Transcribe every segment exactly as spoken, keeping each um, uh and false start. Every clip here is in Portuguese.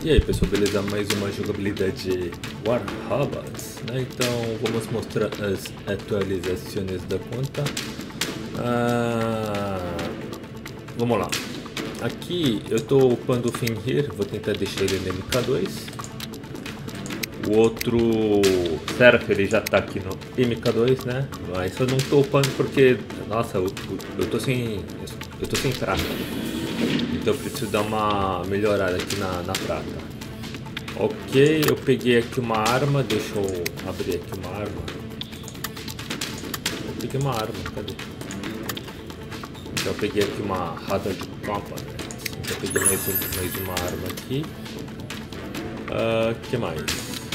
E aí pessoal, beleza? Mais uma jogabilidade War Robots, né? Então vamos mostrar as atualizações da conta. Ah, vamos lá. Aqui eu estou upando o Fenrir, vou tentar deixar ele no M K dois. O outro Seraph, ele já está aqui no M K dois, né? Mas eu não estou upando porque, nossa, eu, eu tô sem, eu tô sem prata. Então eu preciso dar uma melhorada aqui na, na prata. Ok, eu peguei aqui uma arma, deixa eu abrir aqui uma arma. Eu peguei uma arma, cadê? Então eu peguei aqui uma Hazard Component. Então eu peguei mais, um, mais uma arma aqui. O uh, que mais?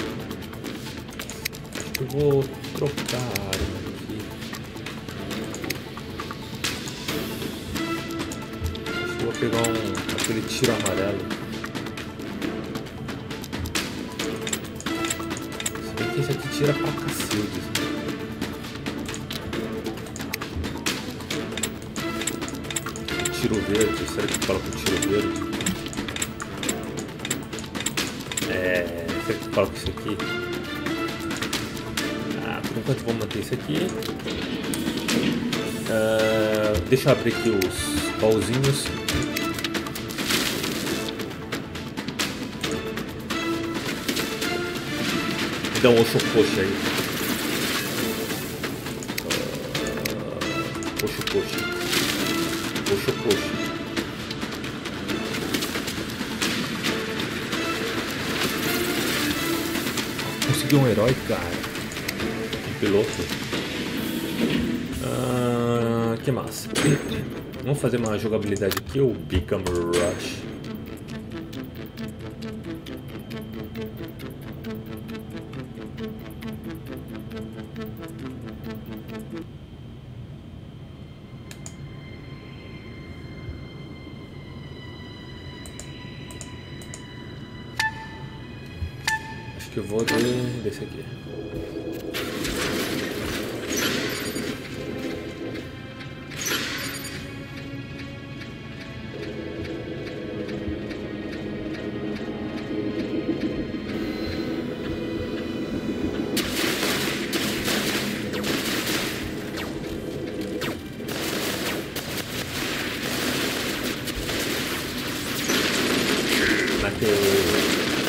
Acho que eu vou trocar a arma aqui. Acho que eu vou pegar um, aquele tiro amarelo. Se bem que esse aqui tira pra cacete. Tiro verde, será que fala com tiro verde? É, será que fala com isso aqui? Ah, por enquanto vou manter isso aqui. Uh, deixa eu abrir aqui os pauzinhos. Me dá um oxo-coxa aí. Uh, oxo-coxa. Oxo-coxa. Consegui um herói, cara. Um piloto. Ah, que massa. Vamos fazer uma jogabilidade aqui, o Become Rush. Acho que eu vou de, desse aqui. Mateu.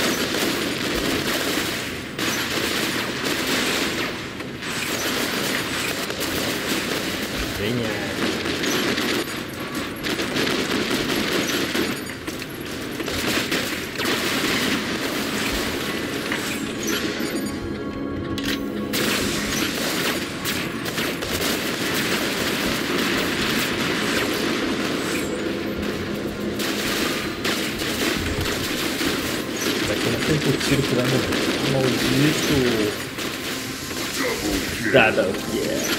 O tiro que vai morrer. Maldito. Dada. Yeah.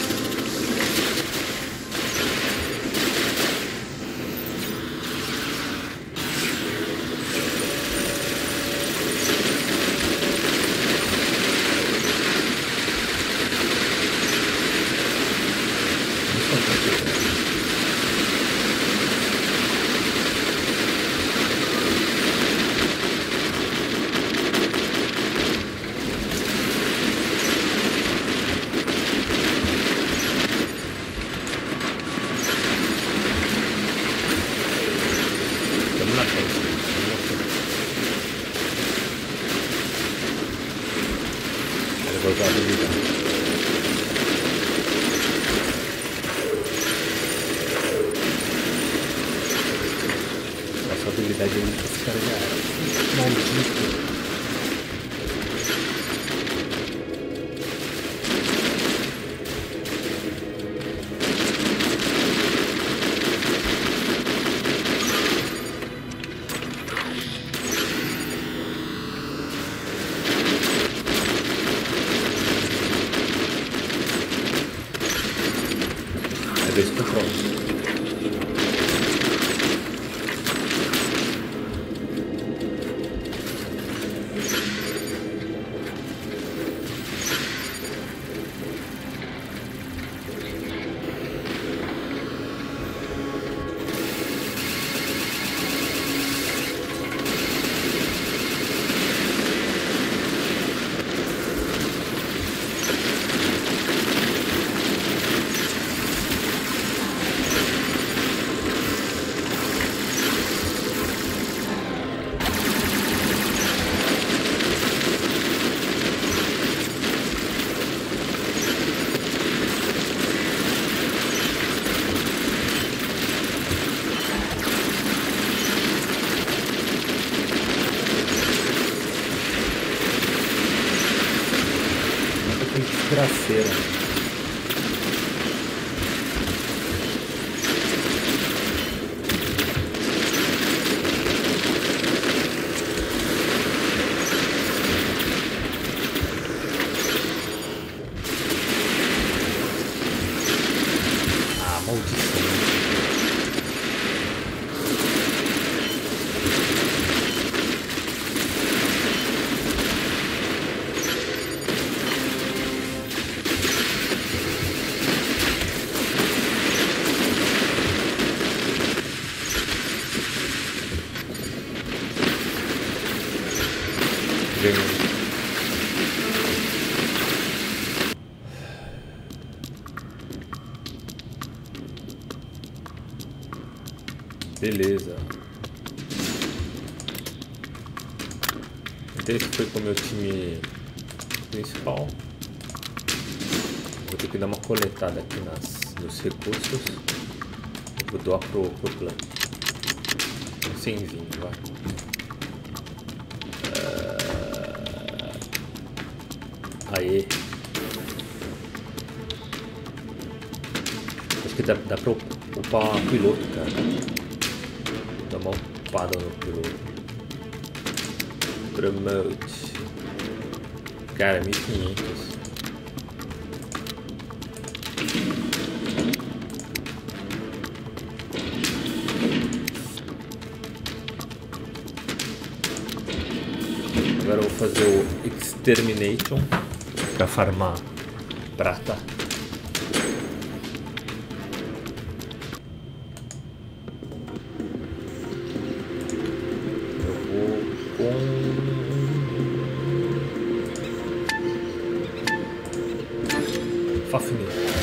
Nossa habilidade é muito descarregada. Maldito. Esse tá pronto. desgraceira. Ah, maldição. Beleza. Então esse foi com o meu time principal. Vou ter que dar uma coletada aqui nas, nos recursos. Eu vou doar pro, pro clã. Um cenzinho, vai. Uh... Aê. Acho que dá, dá pra upar o piloto, cara. Dá uma upada no piloto. Promote. Cara, mil e quinhentos. Agora eu vou fazer o Extermination pra farmar prata. Fafnir.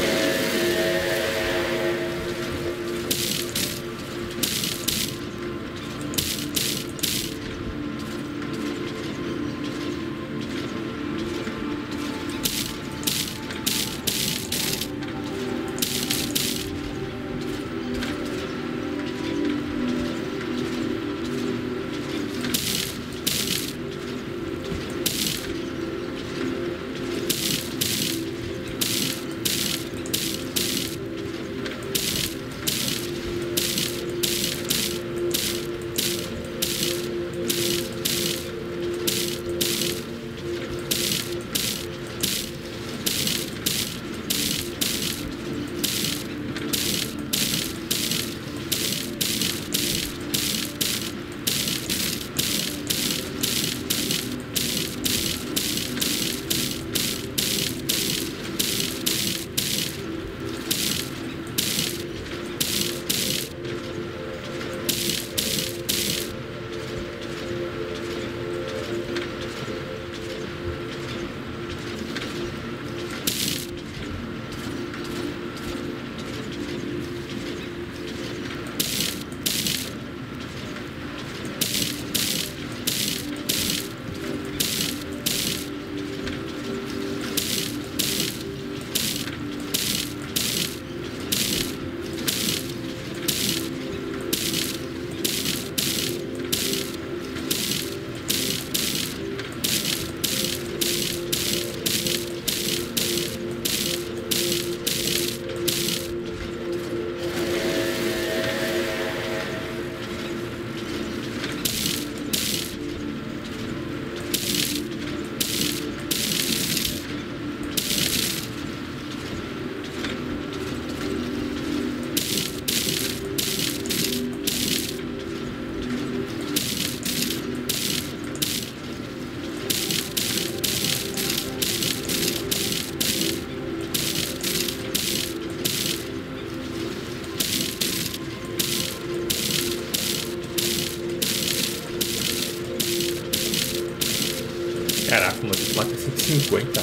Caraca, mano, esse mata cento e cinquenta.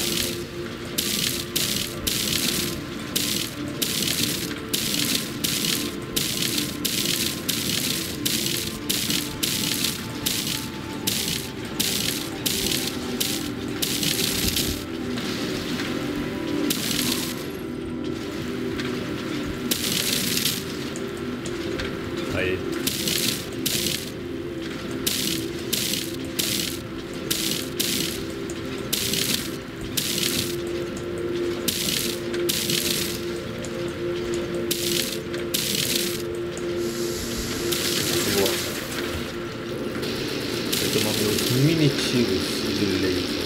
Aí. mini tiros de laser.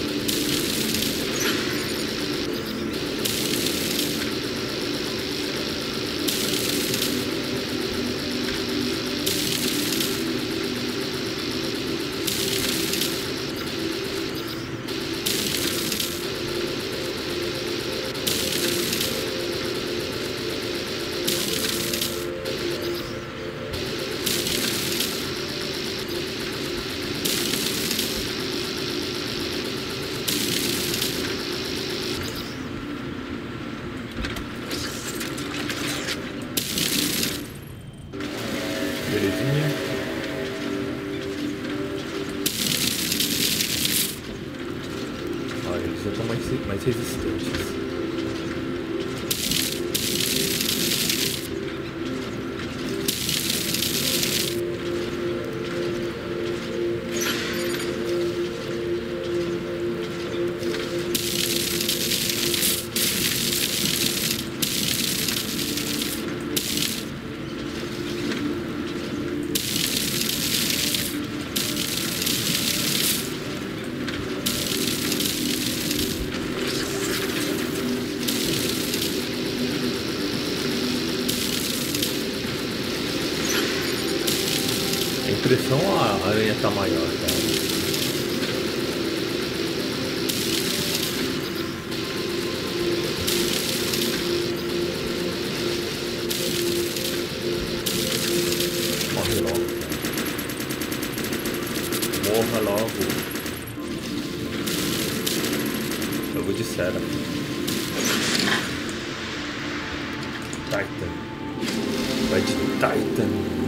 Belezinha. Olha, eles já estão mais, mais resistentes. A impressão a aranha tá maior, cara. Morre logo, cara. Morra logo. Eu vou de Seraph. Titan. Vai de Titan.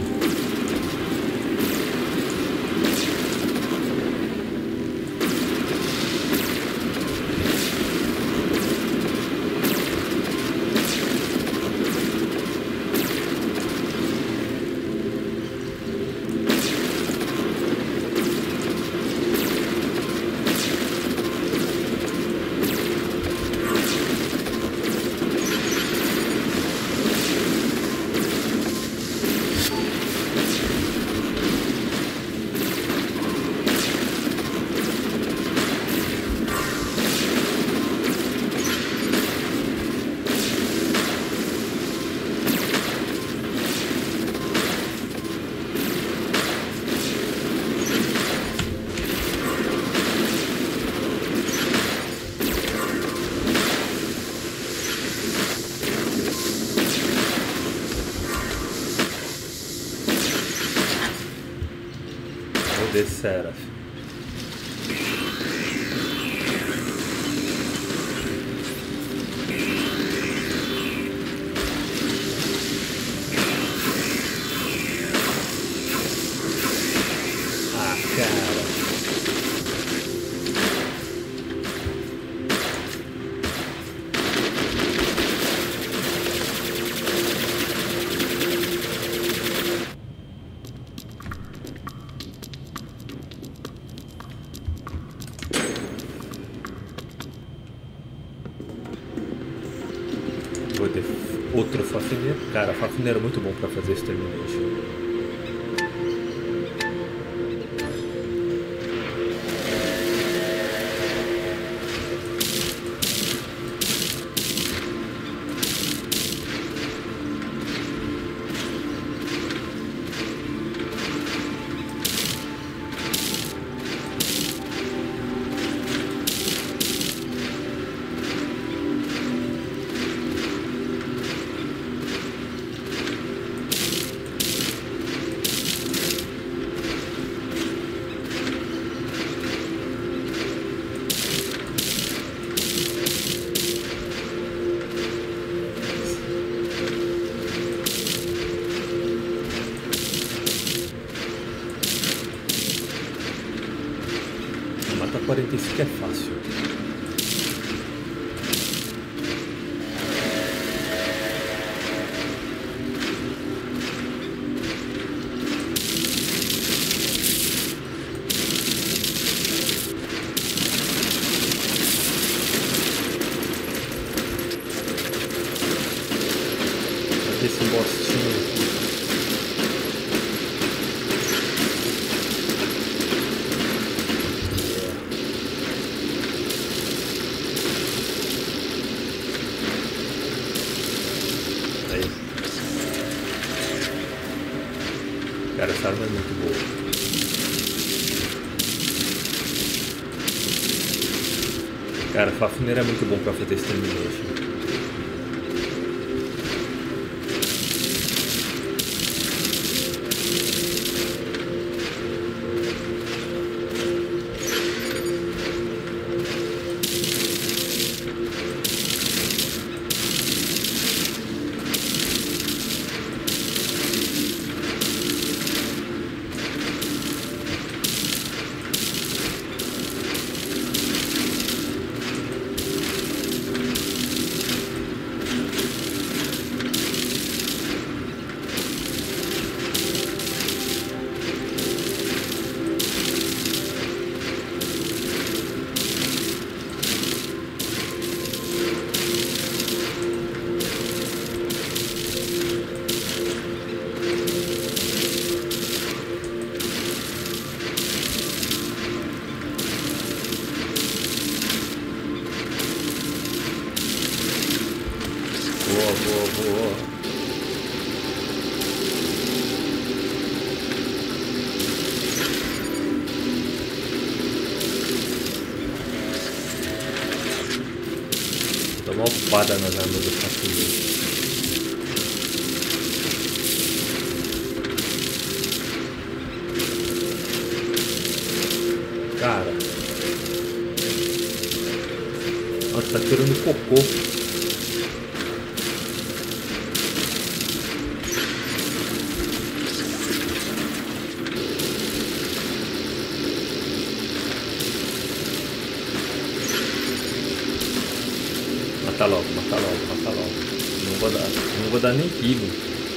De Seraph. Ah, cara. Vou ter outro Fafnir. Cara, Fafnir é muito bom pra fazer Extermination. Matar quarenta e cinco é fácil. Esse bostinho aqui. arma é muito boa. Cara, Fafnir é muito bom pra fazer extermination. Boa, boa, boa. Dá uma upada nas armas do Fafnir. Cara. Nossa, tá tirando cocô. Mata logo, mata logo, mata logo. Não vou dar, não vou dar nem healing.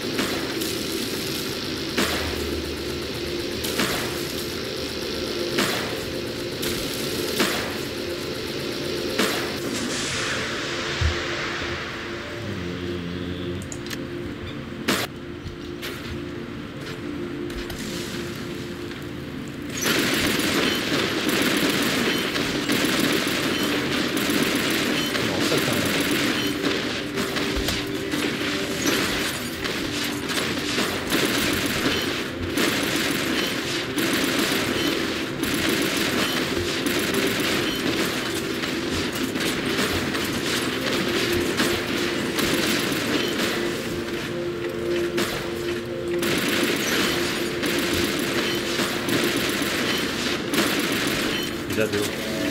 Já deu.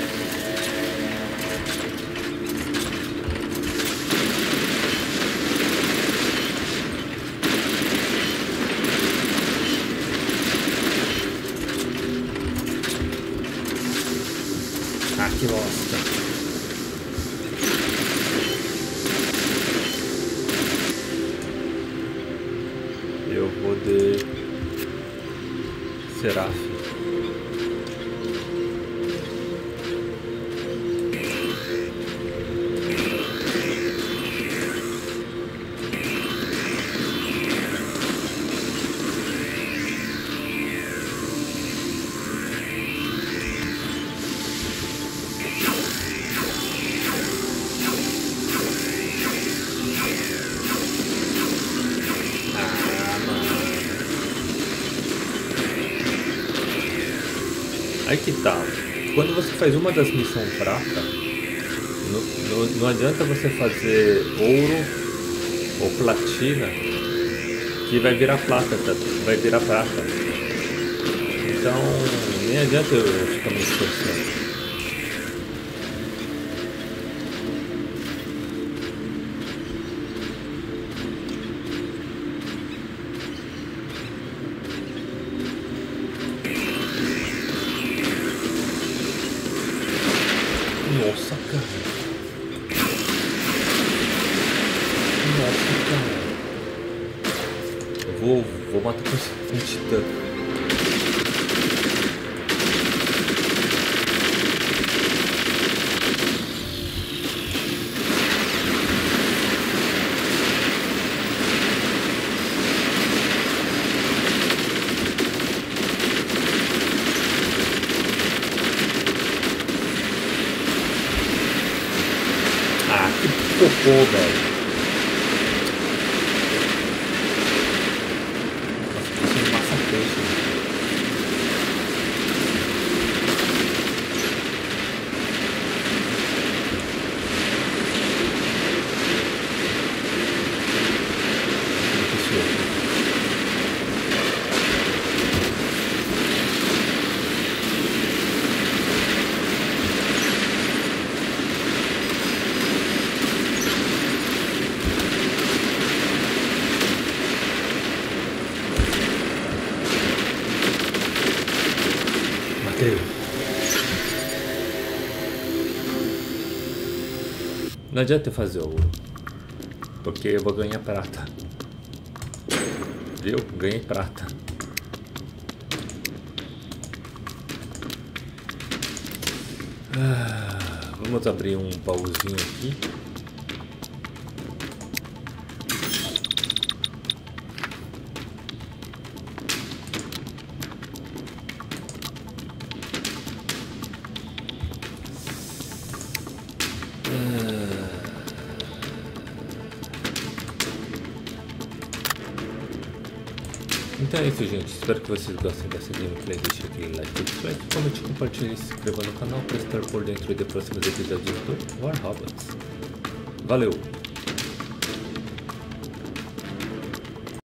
Ah, que bosta. Eu vou de Seraph. Aí que tá. Quando você faz uma das missões prata, não, não, não adianta você fazer ouro ou platina, que vai virar plata, tá? Vai virar prata. Então nem adianta eu ficar me esforçando. Nossa, cara. Nossa, cara. Eu vou, vou matar com um titã. Cocô, velho. Nossa, tô sendo massacrante. Ok. Não adianta eu fazer ouro, porque eu vou ganhar prata. Viu? Ganhei prata. Ah, vamos abrir um baúzinho aqui. Então é isso, gente. Espero que vocês gostem dessa gameplay. Deixe aquele like, subscribe, comente, compartilhe, se inscreva no canal para estar por dentro de próximos episódios do War Robots. Valeu!